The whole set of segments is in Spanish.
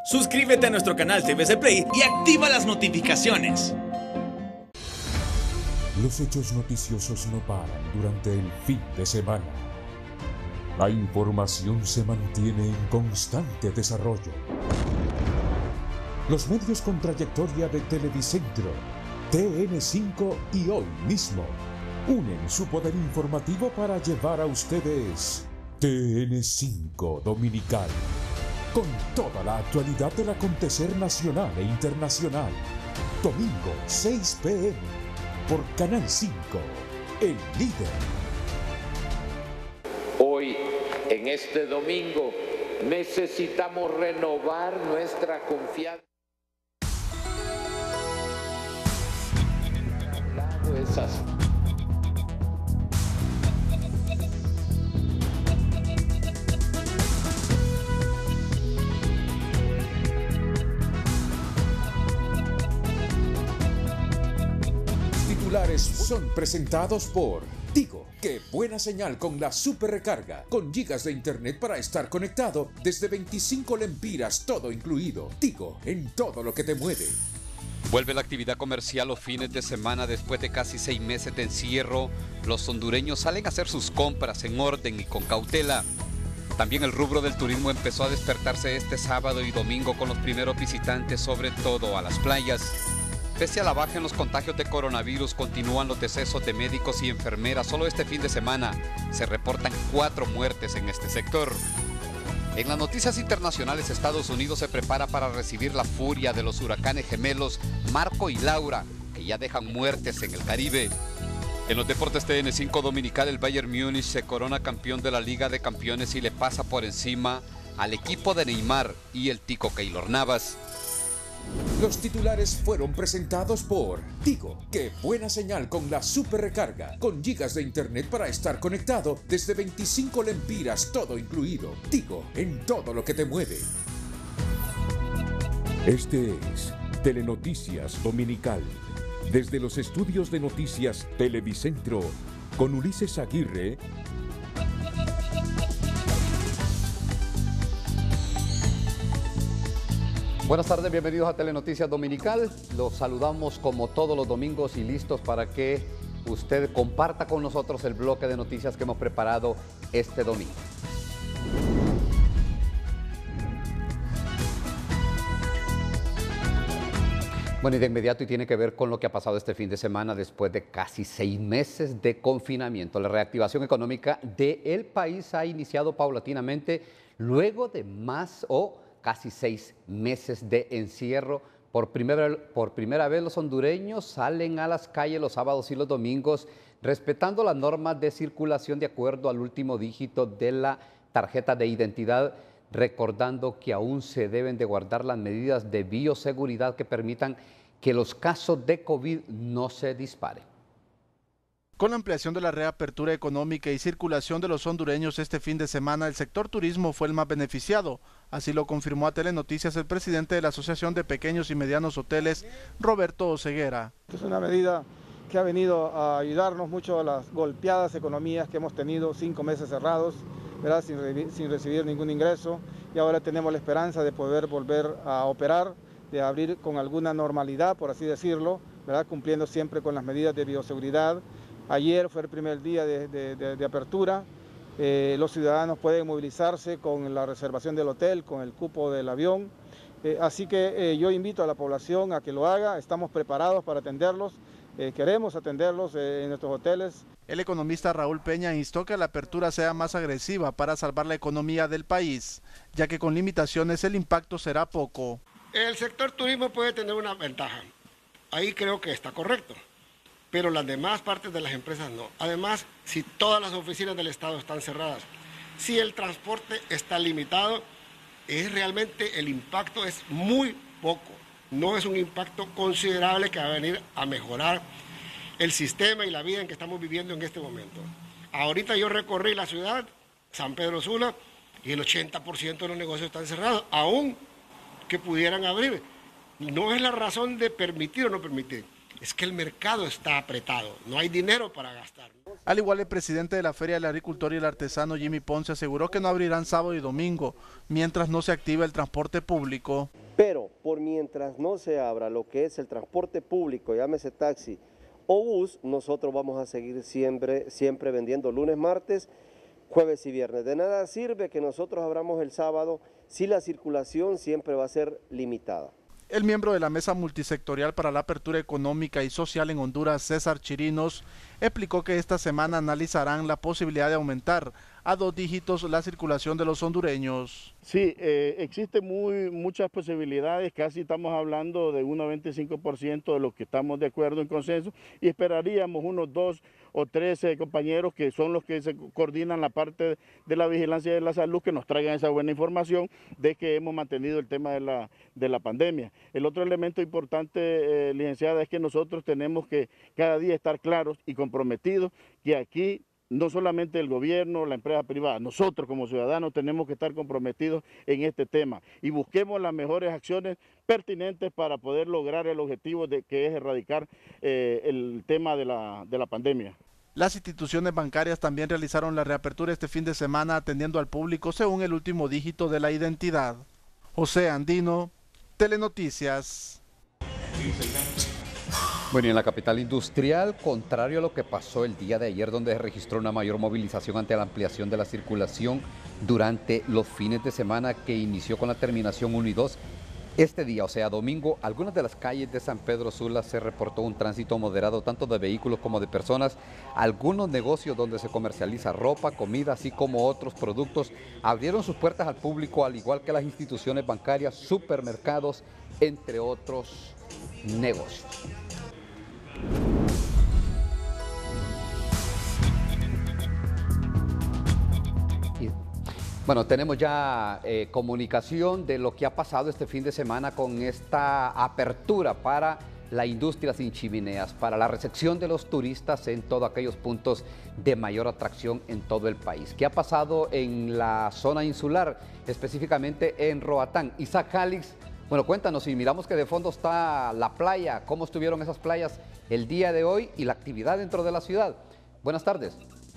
Suscríbete a nuestro canal TVC Play y activa las notificaciones. Los hechos noticiosos no paran durante el fin de semana. La información se mantiene en constante desarrollo. Los medios con trayectoria de Televicentro, TN5 y Hoy Mismo unen su poder informativo para llevar a ustedes TN5 Dominical, con toda la actualidad del acontecer nacional e internacional. Domingo, 6 p.m. por Canal 5, el líder. Hoy, en este domingo, necesitamos renovar nuestra confianza. Titulares son presentados por Tigo. ¡Qué buena señal con la super recarga! Con gigas de internet para estar conectado desde 25 lempiras, todo incluido. Tigo, en todo lo que te mueve. Vuelve la actividad comercial los fines de semana después de casi 6 meses de encierro. Los hondureños salen a hacer sus compras en orden y con cautela. También el rubro del turismo empezó a despertarse este sábado y domingo con los primeros visitantes, sobre todo a las playas. Pese a la baja en los contagios de coronavirus, continúan los decesos de médicos y enfermeras. Solo este fin de semana se reportan 4 muertes en este sector. En las noticias internacionales, Estados Unidos se prepara para recibir la furia de los huracanes gemelos Marco y Laura, que ya dejan muertes en el Caribe. En los deportes TN5 Dominical, el Bayern Múnich se corona campeón de la Liga de Campeones y le pasa por encima al equipo de Neymar y el tico Keylor Navas. Los titulares fueron presentados por Tigo. ¡Qué buena señal con la super recarga! Con gigas de internet para estar conectado desde 25 lempiras, todo incluido. Tigo, en todo lo que te mueve. Este es Telenoticias Dominical. Desde los estudios de noticias Televicentro, con Ulises Aguirre. Buenas tardes, bienvenidos a Telenoticias Dominical. Los saludamos como todos los domingos y listos para que usted comparta con nosotros el bloque de noticias que hemos preparado este domingo. Bueno, y de inmediato y tiene que ver con lo que ha pasado este fin de semana después de casi 6 meses de confinamiento. La reactivación económica del país ha iniciado paulatinamente luego de casi 6 meses de encierro. Por primera vez los hondureños salen a las calles los sábados y los domingos respetando las normas de circulación de acuerdo al último dígito de la tarjeta de identidad, recordando que aún se deben de guardar las medidas de bioseguridad que permitan que los casos de COVID no se disparen. Con la ampliación de la reapertura económica y circulación de los hondureños este fin de semana, el sector turismo fue el más beneficiado. Así lo confirmó a Telenoticias el presidente de la Asociación de Pequeños y Medianos Hoteles, Roberto Oseguera. Es una medida que ha venido a ayudarnos mucho a las golpeadas economías que hemos tenido 5 meses cerrados, ¿verdad? Sin recibir ningún ingreso, y ahora tenemos la esperanza de poder volver a operar, de abrir con alguna normalidad, por así decirlo, ¿verdad? Cumpliendo siempre con las medidas de bioseguridad. Ayer fue el primer día de apertura. Los ciudadanos pueden movilizarse con la reservación del hotel, con el cupo del avión. Así que yo invito a la población a que lo haga. Estamos preparados para atenderlos. Queremos atenderlos en nuestros hoteles. El economista Raúl Peña instó que la apertura sea más agresiva para salvar la economía del país, ya que con limitaciones el impacto será poco. El sector turismo puede tener una ventaja. Ahí creo que está correcto. Pero las demás partes de las empresas no. Además, si todas las oficinas del Estado están cerradas, si el transporte está limitado, realmente el impacto es muy poco. No es un impacto considerable que va a venir a mejorar el sistema y la vida en que estamos viviendo en este momento. Ahorita yo recorrí la ciudad, San Pedro Sula, y el 80% de los negocios están cerrados, aún que pudieran abrir. No es la razón de permitir o no permitir. Es que el mercado está apretado, no hay dinero para gastar. Al igual, el presidente de la Feria del Agricultor y el Artesano, Jimmy Ponce, aseguró que no abrirán sábado y domingo, mientras no se active el transporte público. Pero por mientras no se abra lo que es el transporte público, llámese taxi o bus, nosotros vamos a seguir siempre vendiendo lunes, martes, jueves y viernes. De nada sirve que nosotros abramos el sábado si la circulación siempre va a ser limitada. El miembro de la Mesa Multisectorial para la Apertura Económica y Social en Honduras, César Chirinos, explicó que esta semana analizarán la posibilidad de aumentar a 2 dígitos la circulación de los hondureños. Sí, existen muchas posibilidades, casi estamos hablando de un 95% de los que estamos de acuerdo en consenso, y esperaríamos unos 2 o 3 compañeros que son los que se coordinan la parte de la vigilancia de la salud, que nos traigan esa buena información de que hemos mantenido el tema de la pandemia. El otro elemento importante, licenciada, es que nosotros tenemos que cada día estar claros y comprometidos que aquí no solamente el gobierno, la empresa privada, nosotros como ciudadanos tenemos que estar comprometidos en este tema y busquemos las mejores acciones pertinentes para poder lograr el objetivo que es erradicar el tema de la pandemia. Las instituciones bancarias también realizaron la reapertura este fin de semana atendiendo al público según el último dígito de la identidad. José Andino, Telenoticias. Bueno, y en la capital industrial, contrario a lo que pasó el día de ayer, donde se registró una mayor movilización ante la ampliación de la circulación durante los fines de semana que inició con la terminación 1 y 2, este día, o sea, domingo, algunas de las calles de San Pedro Sula se reportó un tránsito moderado tanto de vehículos como de personas. Algunos negocios donde se comercializa ropa, comida, así como otros productos, abrieron sus puertas al público, al igual que las instituciones bancarias, supermercados, entre otros negocios. Bueno, tenemos ya comunicación de lo que ha pasado este fin de semana con esta apertura para la industria sin chimeneas, para la recepción de los turistas en todos aquellos puntos de mayor atracción en todo el país. ¿Qué ha pasado en la zona insular, específicamente en Roatán? Isaac Calix, bueno, cuéntanos, y miramos que de fondo está la playa, ¿cómo estuvieron esas playas el día de hoy y la actividad dentro de la ciudad? Buenas tardes.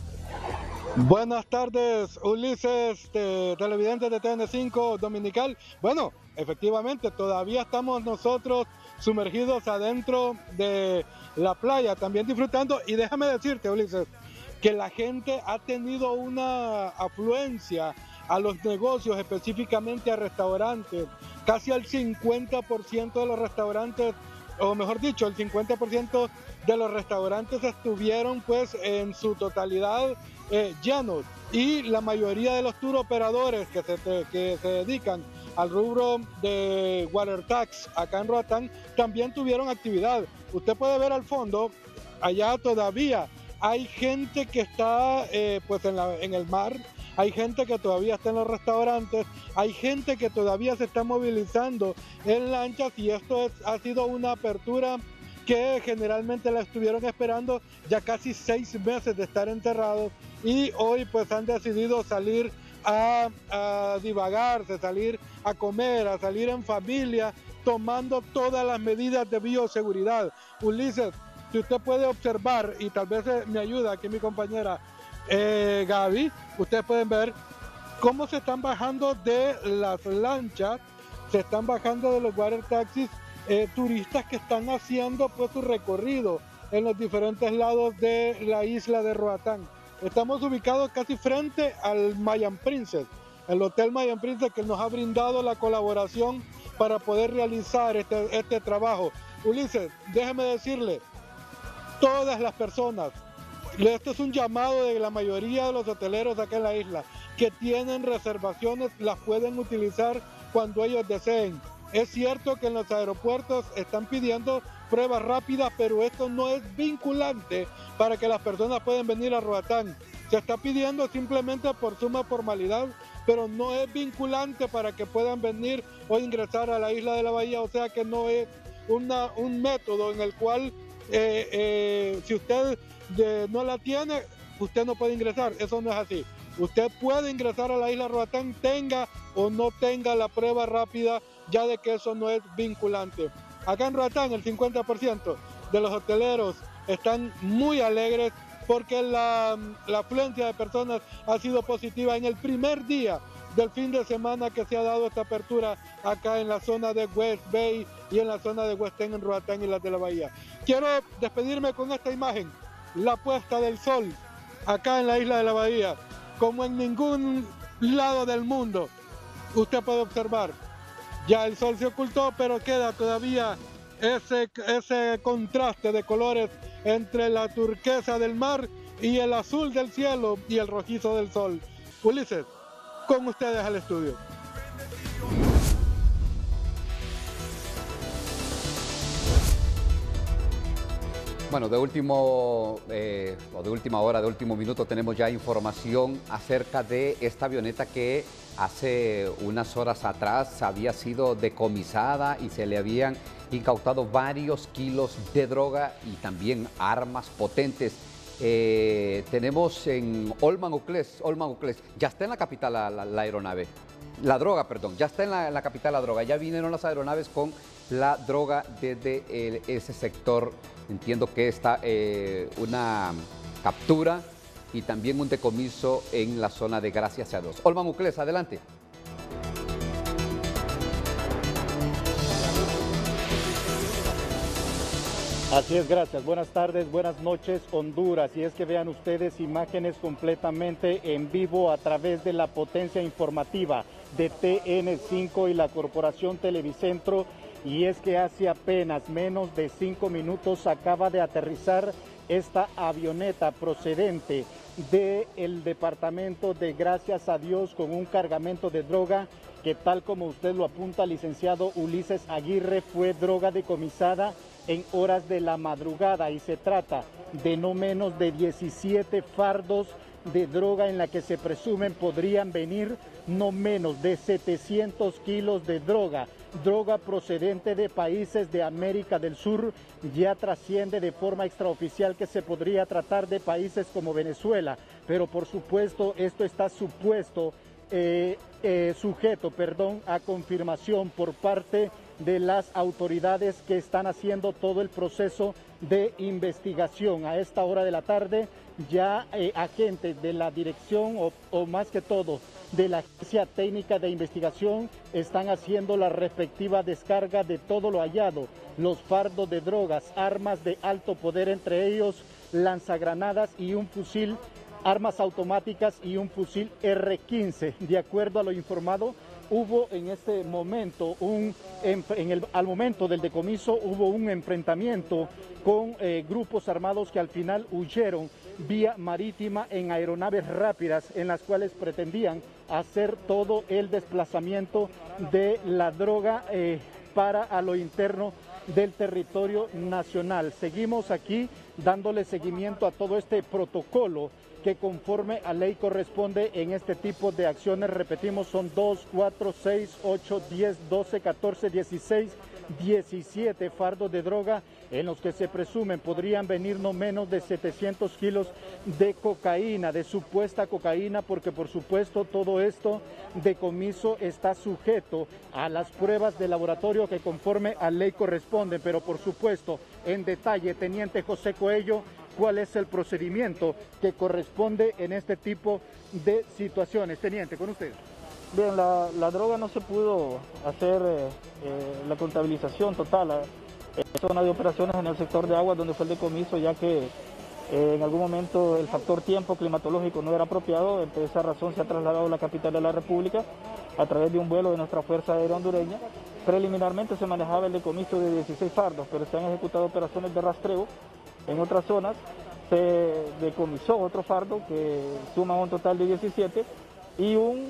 Buenas tardes, Ulises, televidentes de TN5 Dominical. Bueno, efectivamente, todavía estamos nosotros sumergidos adentro de la playa, también disfrutando. Y déjame decirte, Ulises, que la gente ha tenido una afluencia a los negocios, específicamente a restaurantes. Casi al 50% de los restaurantes, o mejor dicho, el 50% de los restaurantes estuvieron pues en su totalidad llenos, y la mayoría de los tour operadores que se dedican al rubro de water tax acá en Roatán también tuvieron actividad. Usted puede ver al fondo, allá todavía hay gente que está pues en el mar, hay gente que todavía está en los restaurantes, hay gente que todavía se está movilizando en lanchas, y esto ha sido una apertura que generalmente la estuvieron esperando ya casi 6 meses de estar enterrados, y hoy pues han decidido salir a divagarse, salir a comer, a salir en familia, tomando todas las medidas de bioseguridad. Ulises, si usted puede observar, y tal vez me ayuda aquí mi compañera Gaby, ustedes pueden ver cómo se están bajando de las lanchas, se están bajando de los water taxis turistas que están haciendo pues su recorrido en los diferentes lados de la isla de Roatán. Estamos ubicados casi frente al Mayan Princess, el Hotel Mayan Princess, que nos ha brindado la colaboración para poder realizar este trabajo. Ulises, déjeme decirle, todas las personas, esto es un llamado de la mayoría de los hoteleros acá en la isla, que tienen reservaciones, las pueden utilizar cuando ellos deseen. Es cierto que en los aeropuertos están pidiendo pruebas rápidas, pero esto no es vinculante para que las personas puedan venir a Roatán. Se está pidiendo simplemente por suma formalidad, pero no es vinculante para que puedan venir o ingresar a la isla de la Bahía. O sea que no es un método en el cual si usted no la tiene, usted no puede ingresar. Eso no es así. Usted puede ingresar a la isla Roatán, tenga o no tenga la prueba rápida, ya de que eso no es vinculante. Acá en Roatán el 50% de los hoteleros están muy alegres porque la afluencia de personas ha sido positiva en el primer día del fin de semana que se ha dado esta apertura acá en la zona de West Bay y en la zona de West End, en Roatán y las de la Bahía. Quiero despedirme con esta imagen, la puesta del sol acá en la isla de la Bahía, como en ningún lado del mundo. Usted puede observar, ya el sol se ocultó, pero queda todavía ese contraste de colores entre la turquesa del mar y el azul del cielo y el rojizo del sol. Ulises, con ustedes al estudio. Bueno, de última hora, de último minuto, tenemos ya información acerca de esta avioneta que hace unas horas atrás había sido decomisada y se le habían incautado varios kilos de droga y también armas potentes. Tenemos en Olman Uclés, ya está en la capital la aeronave, la droga, perdón, ya está en la capital la droga, ya vinieron las aeronaves con la droga desde ese sector. Entiendo que está una captura y también un decomiso en la zona de Gracias a Dios. Olman Uclés, adelante. Así es, gracias. Buenas tardes, buenas noches, Honduras. Y es que vean ustedes imágenes completamente en vivo a través de la potencia informativa de TN5 y la Corporación Televicentro. Y es que hace apenas menos de 5 minutos acaba de aterrizar esta avioneta procedente del departamento de Gracias a Dios con un cargamento de droga que, tal como usted lo apunta, licenciado Ulises Aguirre, fue droga decomisada en horas de la madrugada y se trata de no menos de 17 fardos de droga en la que se presumen podrían venir no menos de 700 kilos de droga procedente de países de América del Sur. Ya trasciende de forma extraoficial que se podría tratar de países como Venezuela, pero por supuesto esto está sujeto a confirmación por parte de las autoridades que están haciendo todo el proceso de investigación. A esta hora de la tarde ya agentes de la dirección o más que todo de la Agencia Técnica de Investigación están haciendo la respectiva descarga de todo lo hallado, los fardos de drogas, armas de alto poder, entre ellos lanzagranadas y un fusil, armas automáticas y un fusil R-15. De acuerdo a lo informado, hubo en este momento, al momento del decomiso, hubo un enfrentamiento con grupos armados que al final huyeron vía marítima en aeronaves rápidas en las cuales pretendían hacer todo el desplazamiento de la droga para a lo interno del territorio nacional. Seguimos aquí dándole seguimiento a todo este protocolo que conforme a ley corresponde en este tipo de acciones. Repetimos, son 2, 4, 6, 8, 10, 12, 14, 16, 17 fardos de droga en los que se presumen podrían venir no menos de 700 kilos de cocaína, de supuesta cocaína, porque por supuesto todo esto decomiso está sujeto a las pruebas de laboratorio que conforme a ley corresponden, pero por supuesto en detalle, Teniente José Coello, ¿cuál es el procedimiento que corresponde en este tipo de situaciones? Teniente, con usted. Bien, la droga no se pudo hacer la contabilización total. Zona de operaciones en el sector de aguas donde fue el decomiso, ya que en algún momento el factor tiempo climatológico no era apropiado. Por esa razón se ha trasladado a la capital de la República a través de un vuelo de nuestra Fuerza Aérea Hondureña. Preliminarmente se manejaba el decomiso de 16 fardos, pero se han ejecutado operaciones de rastreo en otras zonas. Se decomisó otro fardo que suma un total de 17 y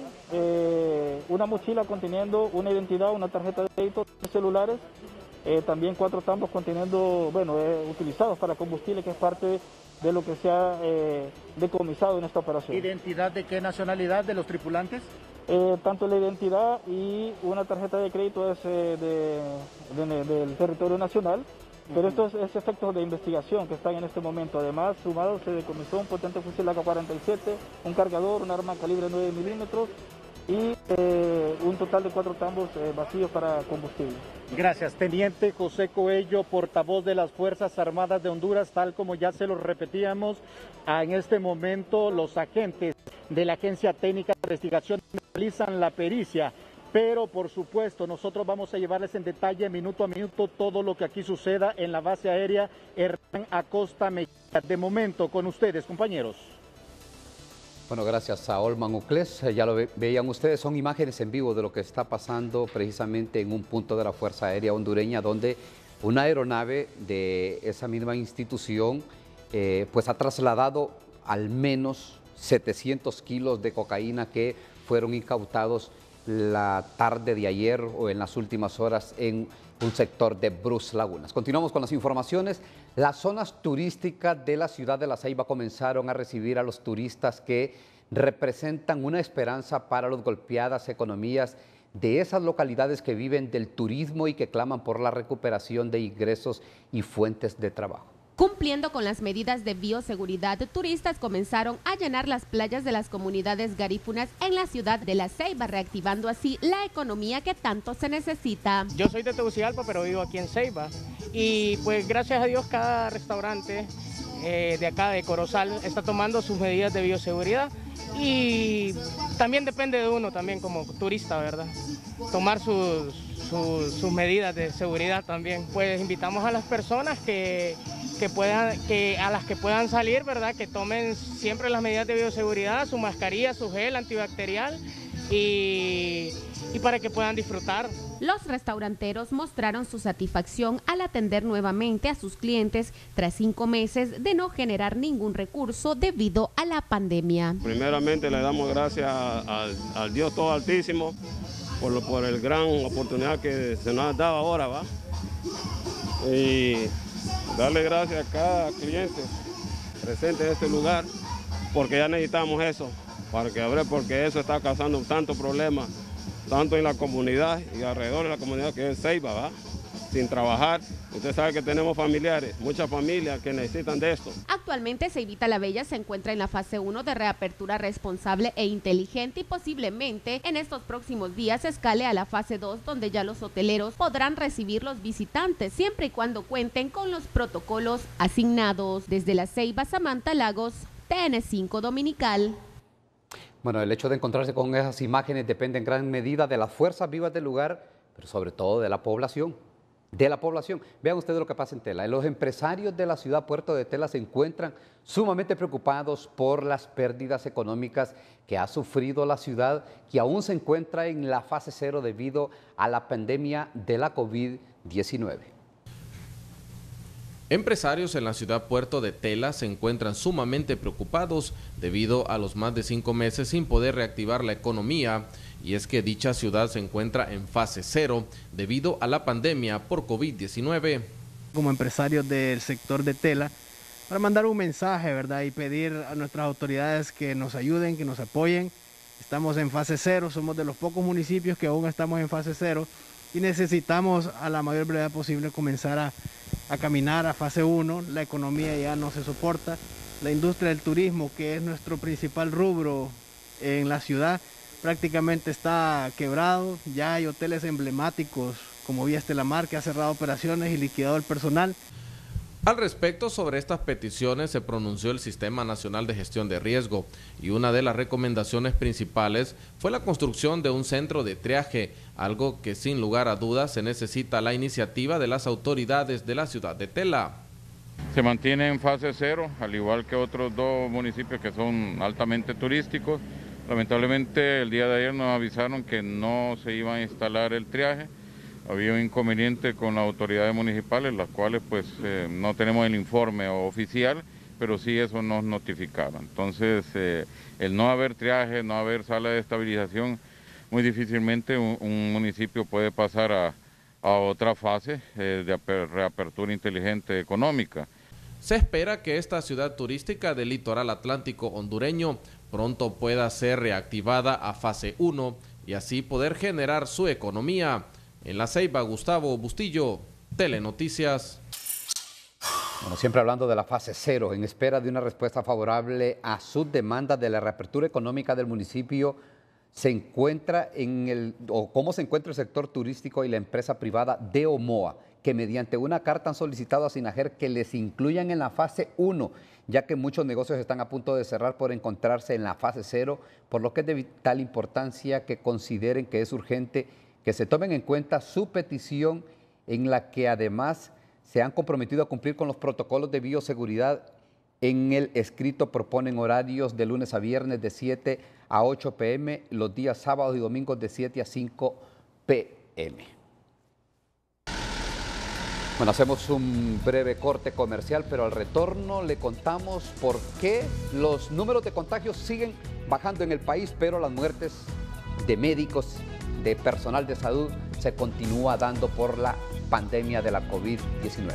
una mochila conteniendo una identidad, una tarjeta de crédito, celulares, también 4 tambos conteniendo, utilizados para combustible, que es parte de lo que se ha decomisado en esta operación. ¿Identidad de qué nacionalidad de los tripulantes? Tanto la identidad y una tarjeta de crédito es del territorio nacional, pero esto es efectos de investigación que están en este momento. Además, sumado, se decomisó un potente fusil AK-47, un cargador, un arma calibre 9 milímetros, y un total de 4 tambos vacíos para combustible. Gracias, Teniente José Coello, portavoz de las Fuerzas Armadas de Honduras. Tal como ya se lo repetíamos, en este momento los agentes de la Agencia Técnica de Investigación realizan la pericia, pero por supuesto nosotros vamos a llevarles en detalle minuto a minuto todo lo que aquí suceda en la base aérea Hernán Acosta Mejía. De momento, con ustedes, compañeros. Bueno, gracias a Olman Uclés. Ya lo veían ustedes, son imágenes en vivo de lo que está pasando precisamente en un punto de la Fuerza Aérea Hondureña, donde una aeronave de esa misma institución pues ha trasladado al menos 700 kilos de cocaína que fueron incautados la tarde de ayer o en las últimas horas en un sector de Bruce Lagunas. Continuamos con las informaciones. Las zonas turísticas de la ciudad de La Ceiba comenzaron a recibir a los turistas que representan una esperanza para las golpeadas economías de esas localidades que viven del turismo y que claman por la recuperación de ingresos y fuentes de trabajo. Cumpliendo con las medidas de bioseguridad, turistas comenzaron a llenar las playas de las comunidades garífunas en la ciudad de La Ceiba, reactivando así la economía que tanto se necesita. Yo soy de Tegucigalpa, pero vivo aquí en Ceiba, y pues gracias a Dios cada restaurante de acá de Corozal está tomando sus medidas de bioseguridad, y también depende de uno también como turista, ¿verdad? Tomar sus medidas de seguridad también. Pues invitamos a las personas a las que puedan salir, ¿verdad? Que tomen siempre las medidas de bioseguridad, su mascarilla, su gel antibacterial y para que puedan disfrutar. Los restauranteros mostraron su satisfacción al atender nuevamente a sus clientes tras 5 meses de no generar ningún recurso debido a la pandemia. Primeramente le damos gracias al Dios Todo Altísimo por el gran oportunidad que se nos ha dado ahora, ¿va? Y darle gracias a cada cliente presente en este lugar, porque ya necesitamos eso, porque eso está causando tanto problema, tanto en la comunidad y alrededor de la comunidad que es Ceiba, ¿va? Sin trabajar. Usted sabe que tenemos familiares, muchas familias que necesitan de esto. Actualmente Ceibita la Bella se encuentra en la fase 1 de reapertura responsable e inteligente y posiblemente en estos próximos días escale a la fase 2, donde ya los hoteleros podrán recibir los visitantes siempre y cuando cuenten con los protocolos asignados. Desde La Ceiba, Samantha Lagos, TN5 Dominical. Bueno, el hecho de encontrarse con esas imágenes depende en gran medida de las fuerzas vivas del lugar, pero sobre todo de la población. Vean ustedes lo que pasa en Tela. Los empresarios de la ciudad Puerto de Tela se encuentran sumamente preocupados por las pérdidas económicas que ha sufrido la ciudad, que aún se encuentra en la fase 0 debido a la pandemia de la COVID-19. Empresarios en la ciudad Puerto de Tela se encuentran sumamente preocupados debido a los más de 5 meses sin poder reactivar la economía, y es que dicha ciudad se encuentra en fase 0 debido a la pandemia por COVID-19. Como empresarios del sector de Tela, para mandar un mensaje, ¿verdad? Y pedir a nuestras autoridades que nos ayuden, que nos apoyen. Estamos en fase 0, somos de los pocos municipios que aún estamos en fase 0 y necesitamos a la mayor brevedad posible comenzar a caminar a fase 1. La economía ya no se soporta. La industria del turismo, que es nuestro principal rubro en la ciudad, prácticamente está quebrado. Ya hay hoteles emblemáticos como Vía Estelamar que ha cerrado operaciones y liquidado el personal. Al respecto, sobre estas peticiones se pronunció el Sistema Nacional de Gestión de Riesgo, y una de las recomendaciones principales fue la construcción de un centro de triaje, algo que sin lugar a dudas se necesita la iniciativa de las autoridades de la ciudad de Tela. Se mantiene en fase 0, al igual que otros 2 municipios que son altamente turísticos. Lamentablemente el día de ayer nos avisaron que no se iba a instalar el triaje. Había un inconveniente con las autoridades municipales, las cuales pues no tenemos el informe oficial, pero sí eso nos notificaron. Entonces el no haber triaje, no haber sala de estabilización, muy difícilmente un municipio puede pasar a otra fase de reapertura inteligente económica. Se espera que esta ciudad turística del litoral atlántico hondureño pronto pueda ser reactivada a fase 1 y así poder generar su economía. En La Ceiba, Gustavo Bustillo, Telenoticias. Bueno, siempre hablando de la fase 0, en espera de una respuesta favorable a sus demandas de la reapertura económica del municipio, se encuentra cómo se encuentra el sector turístico y la empresa privada de Omoa, que mediante una carta han solicitado a Sinajer que les incluyan en la fase 1, ya que muchos negocios están a punto de cerrar por encontrarse en la fase 0, por lo que es de vital importancia que consideren que es urgente que se tomen en cuenta su petición, en la que además se han comprometido a cumplir con los protocolos de bioseguridad. En el escrito proponen horarios de lunes a viernes de 7 a 8 p.m., los días sábados y domingos de 7 a 5 p.m. Bueno, hacemos un breve corte comercial, pero al retorno le contamos por qué los números de contagios siguen bajando en el país, pero las muertes de médicos, de personal de salud, se continúa dando por la pandemia de la COVID-19.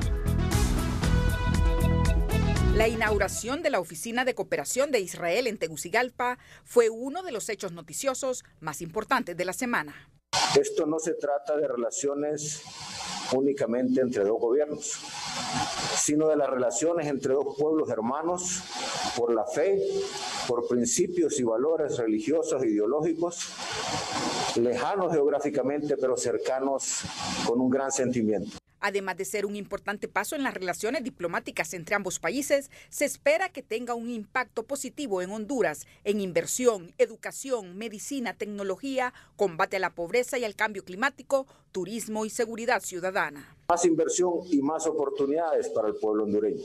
La inauguración de la Oficina de Cooperación de Israel en Tegucigalpa fue uno de los hechos noticiosos más importantes de la semana. Esto no se trata de relaciones únicamente entre dos gobiernos, sino de las relaciones entre dos pueblos hermanos por la fe, por principios y valores religiosos e ideológicos, lejanos geográficamente pero cercanos con un gran sentimiento. Además de ser un importante paso en las relaciones diplomáticas entre ambos países, se espera que tenga un impacto positivo en Honduras en inversión, educación, medicina, tecnología, combate a la pobreza y al cambio climático, turismo y seguridad ciudadana. Más inversión y más oportunidades para el pueblo hondureño.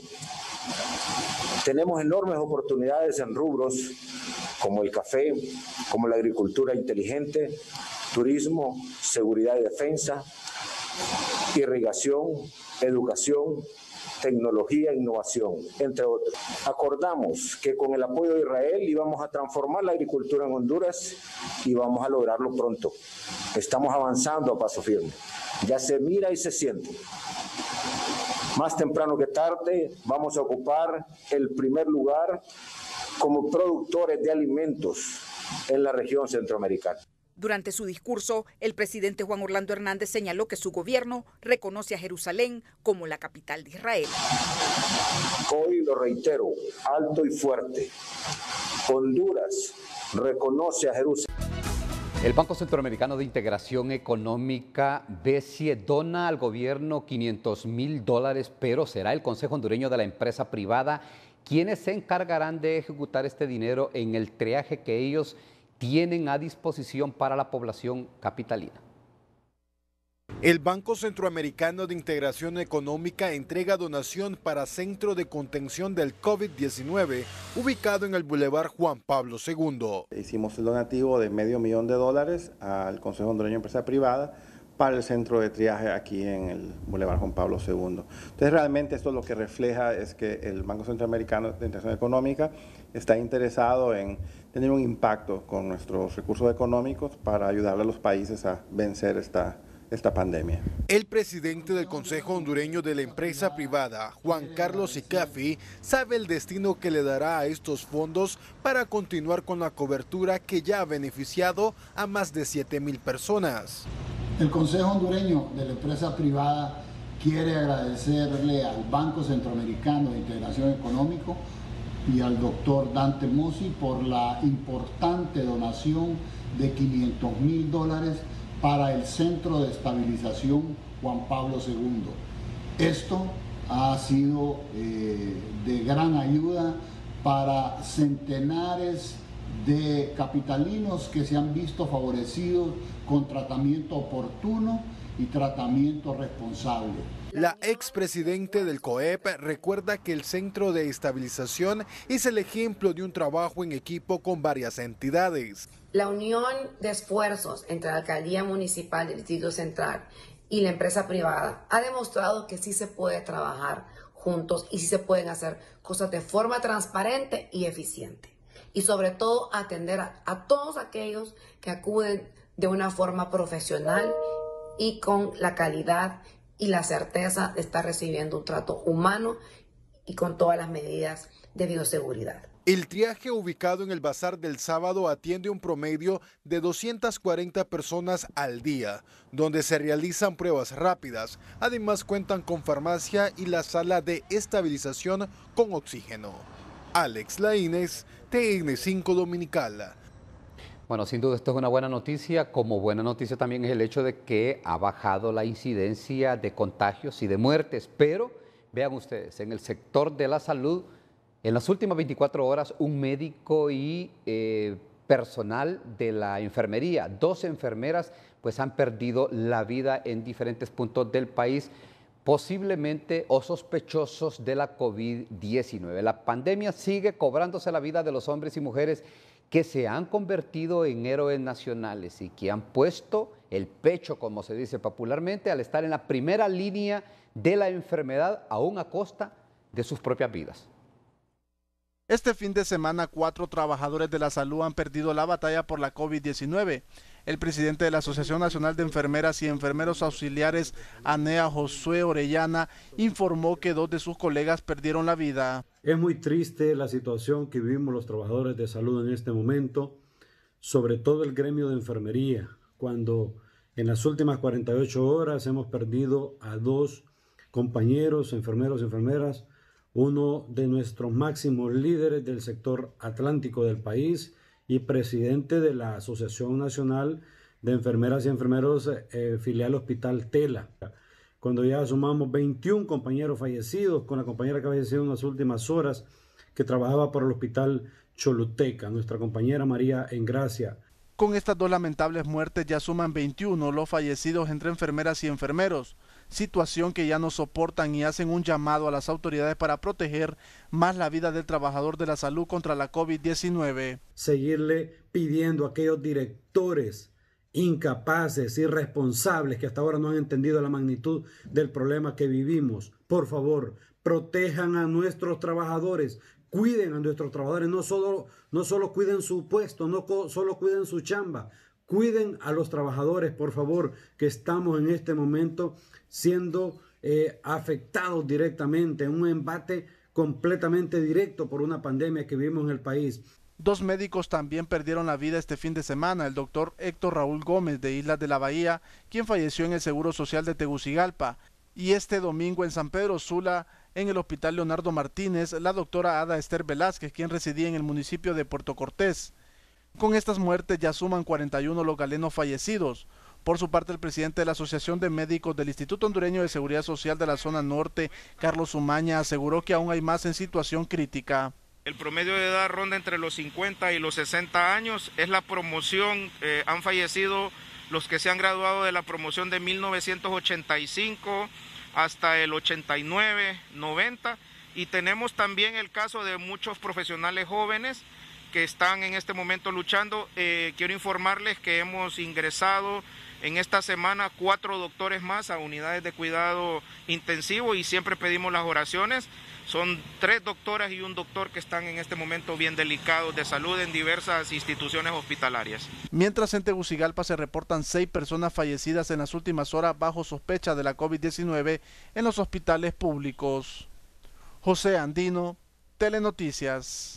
Tenemos enormes oportunidades en rubros como el café, como la agricultura inteligente, turismo, seguridad y defensa, irrigación, educación, tecnología e innovación, entre otros. Acordamos que con el apoyo de Israel íbamos a transformar la agricultura en Honduras y vamos a lograrlo pronto. Estamos avanzando a paso firme. Ya se mira y se siente. Más temprano que tarde vamos a ocupar el primer lugar como productores de alimentos en la región centroamericana. Durante su discurso, el presidente Juan Orlando Hernández señaló que su gobierno reconoce a Jerusalén como la capital de Israel. Hoy lo reitero, alto y fuerte. Honduras reconoce a Jerusalén. El Banco Centroamericano de Integración Económica, BCE, dona al gobierno $500,000, pero será el Consejo Hondureño de la Empresa Privada quienes se encargarán de ejecutar este dinero en el triaje que ellos tienen a disposición para la población capitalina. El Banco Centroamericano de Integración Económica entrega donación para Centro de Contención del COVID-19, ubicado en el Boulevard Juan Pablo II. Hicimos el donativo de $500,000 al Consejo Hondureño de Empresa Privada para el centro de triaje aquí en el Boulevard Juan Pablo II. Entonces realmente esto lo que refleja es que el Banco Centroamericano de Integración Económica está interesado en tener un impacto con nuestros recursos económicos para ayudarle a los países a vencer esta pandemia. El presidente del Consejo Hondureño de la Empresa Privada, Juan Carlos Icafi, sabe el destino que le dará a estos fondos para continuar con la cobertura que ya ha beneficiado a más de 7,000 personas. El Consejo Hondureño de la Empresa Privada quiere agradecerle al Banco Centroamericano de Integración Económica y al doctor Dante Mossi por la importante donación de $500,000 para el Centro de Estabilización Juan Pablo II. Esto ha sido de gran ayuda para centenares de capitalinos que se han visto favorecidos con tratamiento oportuno y tratamiento responsable. La expresidente del COEP recuerda que el Centro de Estabilización es el ejemplo de un trabajo en equipo con varias entidades. La unión de esfuerzos entre la Alcaldía Municipal del Distrito Central y la empresa privada ha demostrado que sí se puede trabajar juntos y sí se pueden hacer cosas de forma transparente y eficiente. Y sobre todo atender a todos aquellos que acuden de una forma profesional y con la calidad y la certeza de estar recibiendo un trato humano y con todas las medidas de bioseguridad. El triaje ubicado en el Bazar del Sábado atiende un promedio de 240 personas al día, donde se realizan pruebas rápidas. Además cuentan con farmacia y la sala de estabilización con oxígeno. Alex Laínez, TN5 Dominical. Bueno, sin duda esto es una buena noticia. Como buena noticia también es el hecho de que ha bajado la incidencia de contagios y de muertes. Pero vean ustedes, en el sector de la salud, en las últimas 24 horas, un médico y personal de la enfermería, 2 enfermeras, pues han perdido la vida en diferentes puntos del país, posiblemente o sospechosos de la COVID-19. La pandemia sigue cobrándose la vida de los hombres y mujeres que se han convertido en héroes nacionales y que han puesto el pecho, como se dice popularmente, al estar en la primera línea de la enfermedad, aún a costa de sus propias vidas. Este fin de semana, 4 trabajadores de la salud han perdido la batalla por la COVID-19. El presidente de la Asociación Nacional de Enfermeras y Enfermeros Auxiliares, ANEA, Josué Orellana, informó que 2 de sus colegas perdieron la vida. Es muy triste la situación que vivimos los trabajadores de salud en este momento, sobre todo el gremio de enfermería, cuando en las últimas 48 horas hemos perdido a 2 compañeros, enfermeros y enfermeras, uno de nuestros máximos líderes del sector atlántico del país y presidente de la Asociación Nacional de Enfermeras y Enfermeros filial Hospital Tela. Cuando ya sumamos 21 compañeros fallecidos, con la compañera que ha fallecido en las últimas horas, que trabajaba por el Hospital Choluteca, nuestra compañera María Engracia. Con estas 2 lamentables muertes ya suman 21 los fallecidos entre enfermeras y enfermeros, situación que ya no soportan y hacen un llamado a las autoridades para proteger más la vida del trabajador de la salud contra la COVID-19. Seguirle pidiendo a aquellos directores incapaces, irresponsables, que hasta ahora no han entendido la magnitud del problema que vivimos. Por favor, protejan a nuestros trabajadores, cuiden a nuestros trabajadores, no solo cuiden su puesto, no solo cuiden su chamba, cuiden a los trabajadores, por favor, que estamos en este momento siendo afectados directamente en un embate completamente directo por una pandemia que vivimos en el país. 2 médicos también perdieron la vida este fin de semana, el doctor Héctor Raúl Gómez de Islas de la Bahía, quien falleció en el Seguro Social de Tegucigalpa, y este domingo en San Pedro Sula, en el Hospital Leonardo Martínez, la doctora Ada Esther Velázquez, quien residía en el municipio de Puerto Cortés. Con estas muertes ya suman 41 los galenos fallecidos. Por su parte, el presidente de la Asociación de Médicos del Instituto Hondureño de Seguridad Social de la Zona Norte, Carlos Umaña, aseguró que aún hay más en situación crítica. El promedio de edad ronda entre los 50 y los 60 años, es la promoción, han fallecido los que se han graduado de la promoción de 1985 hasta el 89, 90, y tenemos también el caso de muchos profesionales jóvenes que están en este momento luchando. Quiero informarles que hemos ingresado en esta semana 4 doctores más a unidades de cuidado intensivo y siempre pedimos las oraciones. Son 3 doctoras y un doctor que están en este momento bien delicados de salud en diversas instituciones hospitalarias. Mientras en Tegucigalpa se reportan 6 personas fallecidas en las últimas horas bajo sospecha de la COVID-19 en los hospitales públicos. José Andino, Telenoticias.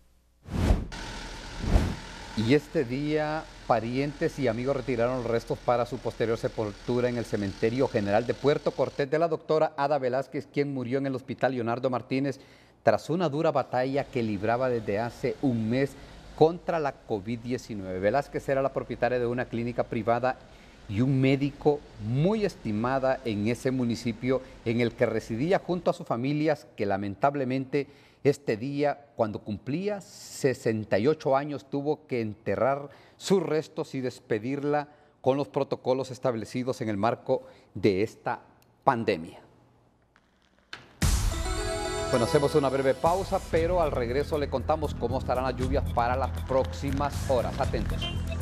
Y este día, parientes y amigos retiraron los restos para su posterior sepultura en el Cementerio General de Puerto Cortés de la doctora Ada Velázquez, quien murió en el Hospital Leonardo Martínez tras una dura batalla que libraba desde hace un mes contra la COVID-19. Velázquez era la propietaria de una clínica privada y un médico muy estimada en ese municipio, en el que residía junto a sus familias, que lamentablemente este día, cuando cumplía 68 años, tuvo que enterrar sus restos y despedirla con los protocolos establecidos en el marco de esta pandemia. Bueno, hacemos una breve pausa, pero al regreso le contamos cómo estarán las lluvias para las próximas horas. Atentos.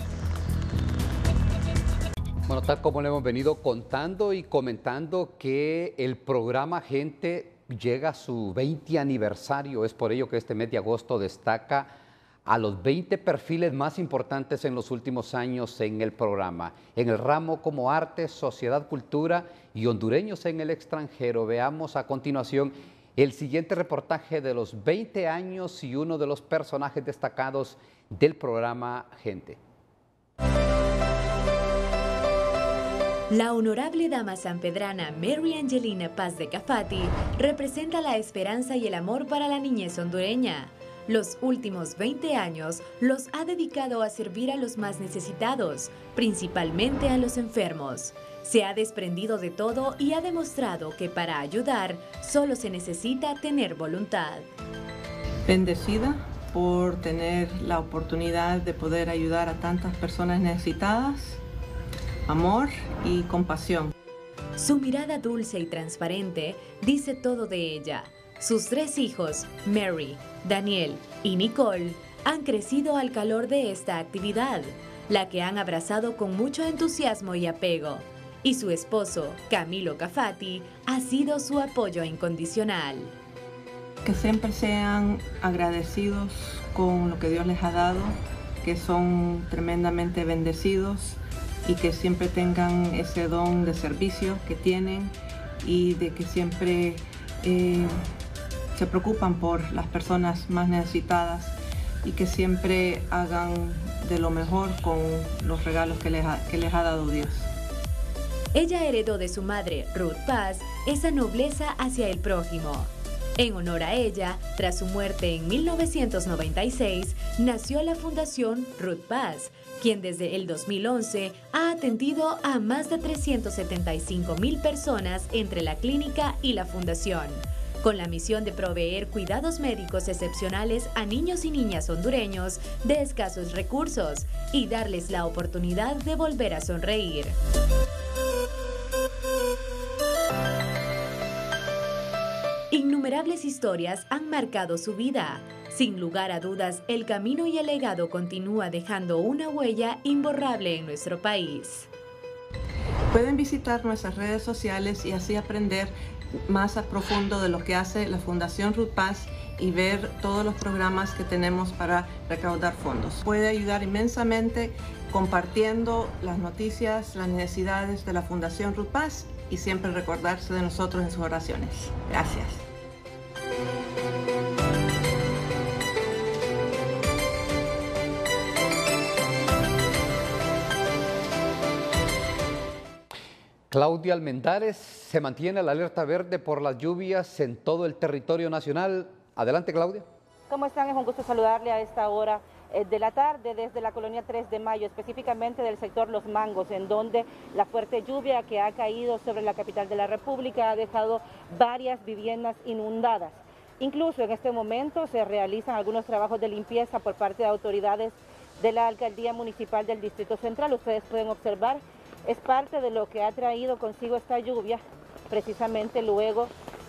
Bueno, tal como le hemos venido contando y comentando, que el programa Gente llega a su 20 aniversario. Es por ello que este mes de agosto destaca a los 20 perfiles más importantes en los últimos años en el programa, en el ramo como arte, sociedad, cultura y hondureños en el extranjero. Veamos a continuación el siguiente reportaje de los 20 años y uno de los personajes destacados del programa Gente. La honorable dama sanpedrana Mary Angelina Paz de Cafati representa la esperanza y el amor para la niñez hondureña. Los últimos 20 años los ha dedicado a servir a los más necesitados, principalmente a los enfermos. Se ha desprendido de todo y ha demostrado que para ayudar solo se necesita tener voluntad. Bendecida por tener la oportunidad de poder ayudar a tantas personas necesitadas, amor y compasión. Su mirada dulce y transparente dice todo de ella. Sus 3 hijos, Mary, Daniel y Nicole, han crecido al calor de esta actividad, la que han abrazado con mucho entusiasmo y apego. Y su esposo, Camilo Cafati, ha sido su apoyo incondicional. Que siempre sean agradecidos con lo que Dios les ha dado, que son tremendamente bendecidos y que siempre tengan ese don de servicio que tienen y de que siempre se preocupan por las personas más necesitadas y que siempre hagan de lo mejor con los regalos que les ha dado Dios. Ella heredó de su madre, Ruth Paz, esa nobleza hacia el prójimo. En honor a ella, tras su muerte en 1996, nació la Fundación Ruth Paz, quien desde el 2011 ha atendido a más de 375,000 personas entre la clínica y la fundación, con la misión de proveer cuidados médicos excepcionales a niños y niñas hondureños de escasos recursos y darles la oportunidad de volver a sonreír. Innumerables historias han marcado su vida. Sin lugar a dudas, el camino y el legado continúa dejando una huella imborrable en nuestro país. Pueden visitar nuestras redes sociales y así aprender más a profundo de lo que hace la Fundación Ruth Paz y ver todos los programas que tenemos para recaudar fondos. Puede ayudar inmensamente compartiendo las noticias, las necesidades de la Fundación Ruth Paz y siempre recordarse de nosotros en sus oraciones. Gracias. Claudia Almendares, se mantiene la alerta verde por las lluvias en todo el territorio nacional. Adelante, Claudia. ¿Cómo están? Es un gusto saludarle a esta hora de la tarde desde la colonia 3 de Mayo, específicamente del sector Los Mangos, en donde la fuerte lluvia que ha caído sobre la capital de la República ha dejado varias viviendas inundadas. Incluso en este momento se realizan algunos trabajos de limpieza por parte de autoridades de la Alcaldía Municipal del Distrito Central. Ustedes pueden observar, es parte de lo que ha traído consigo esta lluvia, precisamente luego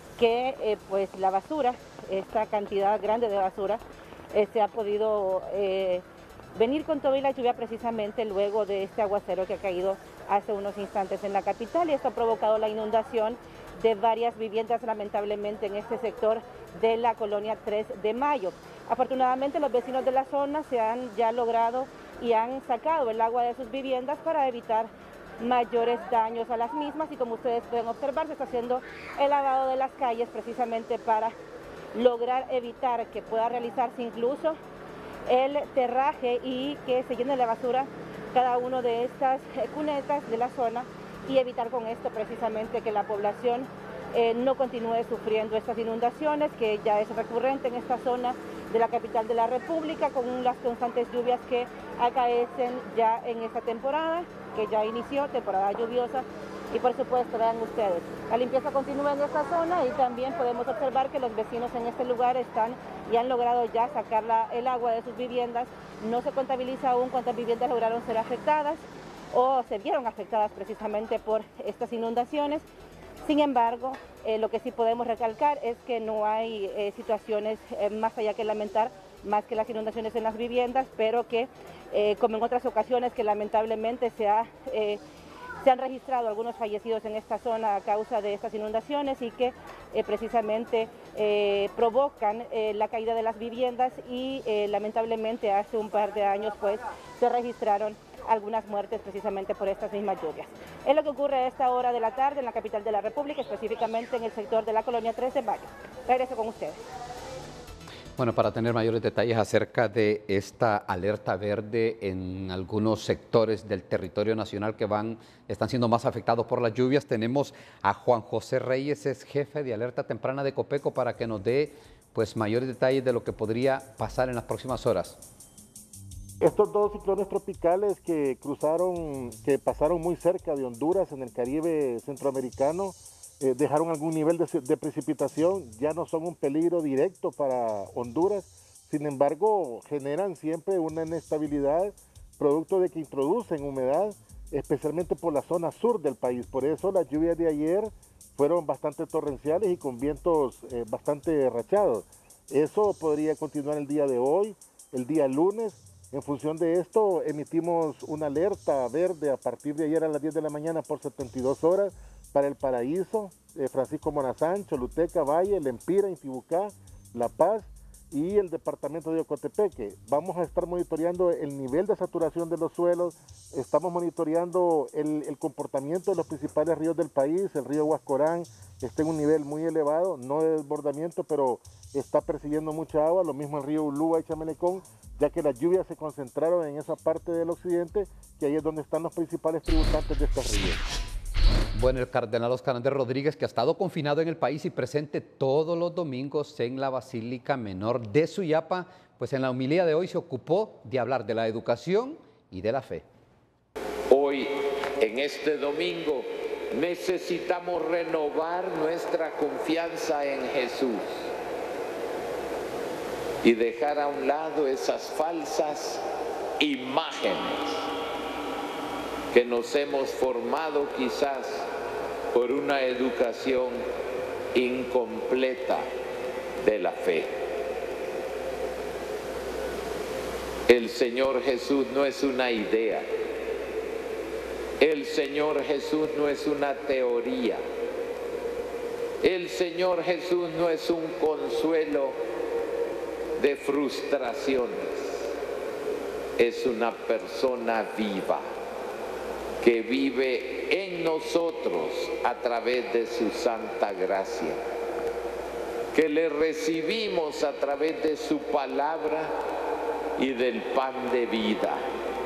que pues la basura, esta cantidad grande de basura, se ha podido venir con toda la lluvia precisamente luego de este aguacero que ha caído hace unos instantes en la capital, y esto ha provocado la inundación de varias viviendas lamentablemente en este sector de la colonia 3 de Mayo. Afortunadamente los vecinos de la zona se han ya logrado y han sacado el agua de sus viviendas para evitar mayores daños a las mismas, y como ustedes pueden observar se está haciendo el lavado de las calles precisamente para lograr evitar que pueda realizarse incluso el terraje y que se llene de basura cada uno de estas cunetas de la zona, y evitar con esto precisamente que la población no continúe sufriendo estas inundaciones, que ya es recurrente en esta zona de la capital de la República, con las constantes lluvias que acaecen ya en esta temporada, que ya inició, temporada lluviosa, y por supuesto, vean ustedes, la limpieza continúa en esta zona, y también podemos observar que los vecinos en este lugar están y han logrado ya sacar el agua de sus viviendas. No se contabiliza aún cuántas viviendas lograron ser afectadas o se vieron afectadas precisamente por estas inundaciones. Sin embargo, lo que sí podemos recalcar es que no hay situaciones más allá que lamentar, más que las inundaciones en las viviendas, pero que como en otras ocasiones que lamentablemente se han registrado algunos fallecidos en esta zona a causa de estas inundaciones, y que precisamente provocan la caída de las viviendas, y lamentablemente hace un par de años pues se registraron algunas muertes precisamente por estas mismas lluvias. Es lo que ocurre a esta hora de la tarde en la capital de la República, específicamente en el sector de la colonia 3 de Mayo. Regreso con ustedes. Bueno, para tener mayores detalles acerca de esta alerta verde en algunos sectores del territorio nacional que están siendo más afectados por las lluvias, tenemos a Juan José Reyes, es jefe de alerta temprana de Copeco, para que nos dé pues mayores detalles de lo que podría pasar en las próximas horas. Estos dos ciclones tropicales que pasaron muy cerca de Honduras en el Caribe centroamericano, dejaron algún nivel de precipitación, ya no son un peligro directo para Honduras, sin embargo generan siempre una inestabilidad producto de que introducen humedad, especialmente por la zona sur del país. Por eso las lluvias de ayer fueron bastante torrenciales y con vientos bastante rachados. Eso podría continuar el día de hoy, el día lunes. En función de esto, emitimos una alerta verde a partir de ayer a las 10 de la mañana por 72 horas para El Paraíso, Francisco Morazán, Choluteca, Valle, Lempira, Intibucá, La Paz y el departamento de Ocotepeque. Vamos a estar monitoreando el nivel de saturación de los suelos, estamos monitoreando el comportamiento de los principales ríos del país. El río Huascorán está en un nivel muy elevado, no de desbordamiento, pero está persiguiendo mucha agua, lo mismo el río Ulúa y Chamelecón, ya que las lluvias se concentraron en esa parte del occidente, que ahí es donde están los principales tributantes de estos ríos. Bueno, el cardenal Óscar Andrés Rodríguez, que ha estado confinado en el país y presente todos los domingos en la Basílica Menor de Suyapa, pues en la homilía de hoy se ocupó de hablar de la educación y de la fe. Hoy, en este domingo, necesitamos renovar nuestra confianza en Jesús y dejar a un lado esas falsas imágenes que nos hemos formado quizás por una educación incompleta de la fe. El Señor Jesús no es una idea. El Señor Jesús no es una teoría. El Señor Jesús no es un consuelo de frustraciones. Es una persona viva que vive en nosotros a través de su santa gracia, que le recibimos a través de su palabra y del pan de vida.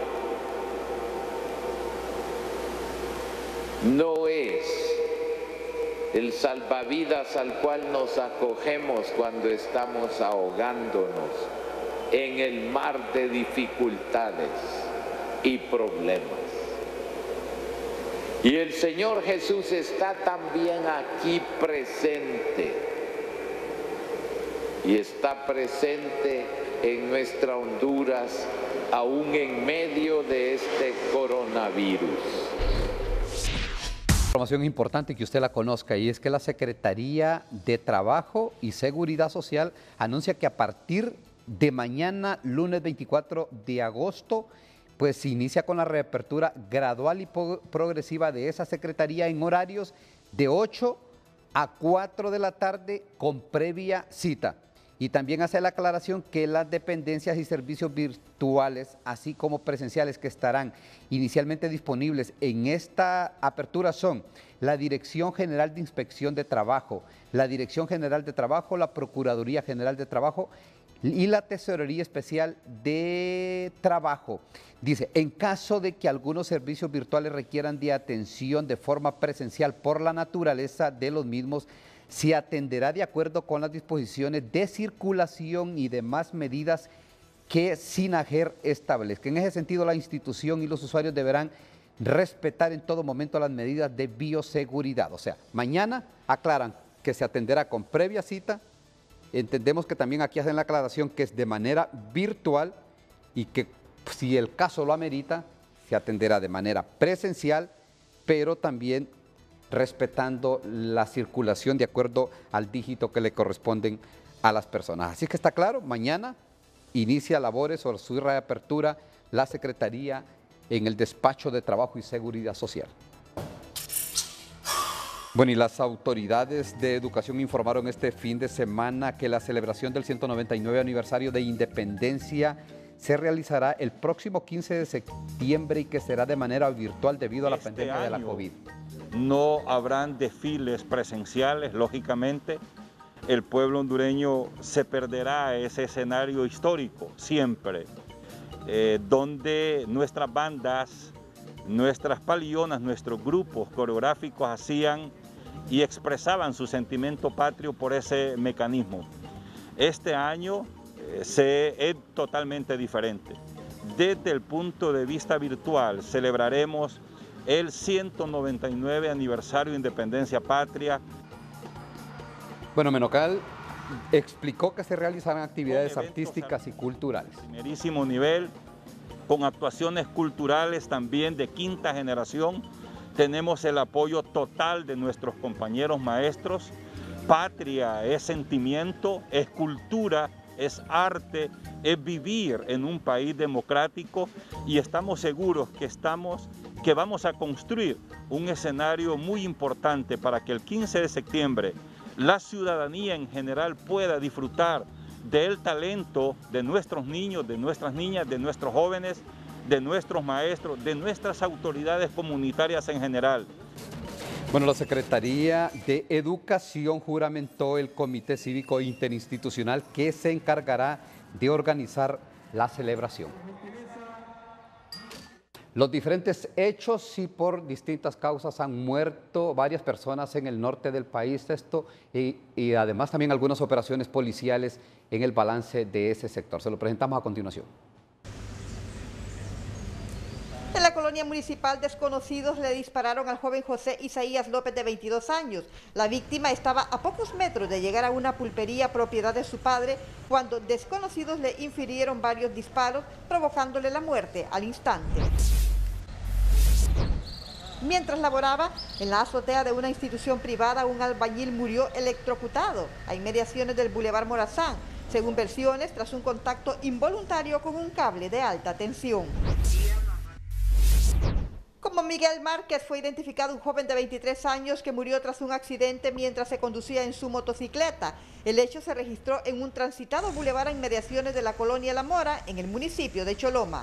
No es el salvavidas al cual nos acogemos cuando estamos ahogándonos en el mar de dificultades y problemas. Y el Señor Jesús está también aquí presente. Y está presente en nuestra Honduras, aún en medio de este coronavirus. Información importante que usted la conozca, y es que la Secretaría de Trabajo y Seguridad Social anuncia que a partir de mañana, lunes 24 de agosto, pues se inicia con la reapertura gradual y progresiva de esa secretaría en horarios de 8 a 4 de la tarde con previa cita. Y también hace la aclaración que las dependencias y servicios virtuales, así como presenciales que estarán inicialmente disponibles en esta apertura son la Dirección General de Inspección de Trabajo, la Dirección General de Trabajo, la Procuraduría General de Trabajo y la Tesorería Especial de Trabajo. Dice, en caso de que algunos servicios virtuales requieran de atención de forma presencial por la naturaleza de los mismos, se atenderá de acuerdo con las disposiciones de circulación y demás medidas que SINAGER establezca. En ese sentido, la institución y los usuarios deberán respetar en todo momento las medidas de bioseguridad. O sea, mañana aclaran que se atenderá con previa cita. Entendemos que también aquí hacen la aclaración que es de manera virtual y que si el caso lo amerita, se atenderá de manera presencial, pero también respetando la circulación de acuerdo al dígito que le corresponden a las personas. Así que está claro, mañana inicia labores o su reapertura la Secretaría en el Despacho de Trabajo y Seguridad Social. Bueno, y las autoridades de educación informaron este fin de semana que la celebración del 199 aniversario de Independencia se realizará el próximo 15 de septiembre y que será de manera virtual debido a la pandemia de la COVID. No habrán desfiles presenciales, lógicamente. El pueblo hondureño se perderá ese escenario histórico siempre, donde nuestras bandas, nuestras palionas, nuestros grupos coreográficos hacían y expresaban su sentimiento patrio por ese mecanismo. Este año es totalmente diferente. Desde el punto de vista virtual celebraremos el 199 aniversario de Independencia Patria. Bueno, Menocal explicó que se realizarán actividades artísticas y culturales. Primerísimo nivel, con actuaciones culturales también de quinta generación. Tenemos el apoyo total de nuestros compañeros maestros. Patria es sentimiento, es cultura, es arte, es vivir en un país democrático y estamos seguros que vamos a construir un escenario muy importante para que el 15 de septiembre la ciudadanía en general pueda disfrutar del talento de nuestros niños, de nuestras niñas, de nuestros jóvenes, de nuestros maestros, de nuestras autoridades comunitarias en general. Bueno, la Secretaría de Educación juramentó el Comité Cívico Interinstitucional que se encargará de organizar la celebración. Los diferentes hechos y por distintas causas han muerto varias personas en el norte del país, y además también algunas operaciones policiales en el balance de ese sector. Se lo presentamos a continuación. En la colonia municipal, desconocidos le dispararon al joven José Isaías López, de 22 años. La víctima estaba a pocos metros de llegar a una pulpería propiedad de su padre cuando desconocidos le infirieron varios disparos, provocándole la muerte al instante. Mientras laboraba en la azotea de una institución privada, un albañil murió electrocutado a inmediaciones del Boulevard Morazán, según versiones, tras un contacto involuntario con un cable de alta tensión. Como Miguel Márquez fue identificado un joven de 23 años que murió tras un accidente mientras se conducía en su motocicleta. El hecho se registró en un transitado bulevar a inmediaciones de la colonia La Mora, en el municipio de Choloma.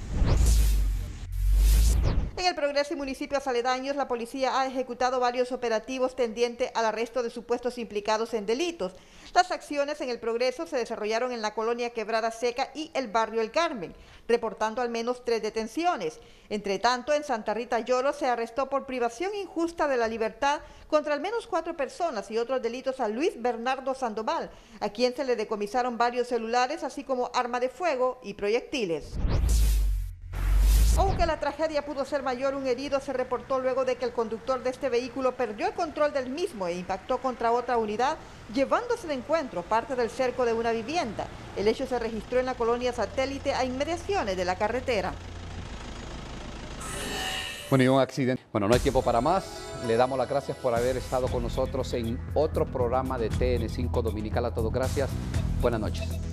En el Progreso y municipios aledaños, la policía ha ejecutado varios operativos tendientes al arresto de supuestos implicados en delitos. Las acciones en el Progreso se desarrollaron en la colonia Quebrada Seca y el barrio El Carmen, reportando al menos 3 detenciones. Entre tanto, en Santa Rita Lloro se arrestó por privación injusta de la libertad contra al menos 4 personas y otros delitos a Luis Bernardo Sandoval, a quien se le decomisaron varios celulares, así como arma de fuego y proyectiles. Aunque la tragedia pudo ser mayor, un herido se reportó luego de que el conductor de este vehículo perdió el control del mismo e impactó contra otra unidad, llevándose de encuentro parte del cerco de una vivienda. El hecho se registró en la colonia Satélite, a inmediaciones de la carretera. Bueno, y un accidente. Bueno, no hay tiempo para más. Le damos las gracias por haber estado con nosotros en otro programa de TN5 Dominical. A todos, gracias. Buenas noches.